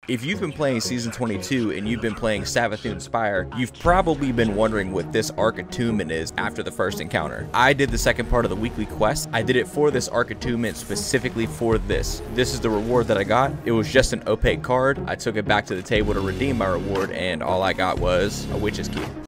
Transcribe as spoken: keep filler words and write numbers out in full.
If you've been playing Season twenty-two and you've been playing Savathun Spire, you've probably been wondering what this Arc Attunement is after the first encounter. I did the second part of the weekly quest. I did it for this Arc Attunement specifically for this. This is the reward that I got. It was just an opaque card. I took it back to the table to redeem my reward, and all I got was a witch's key.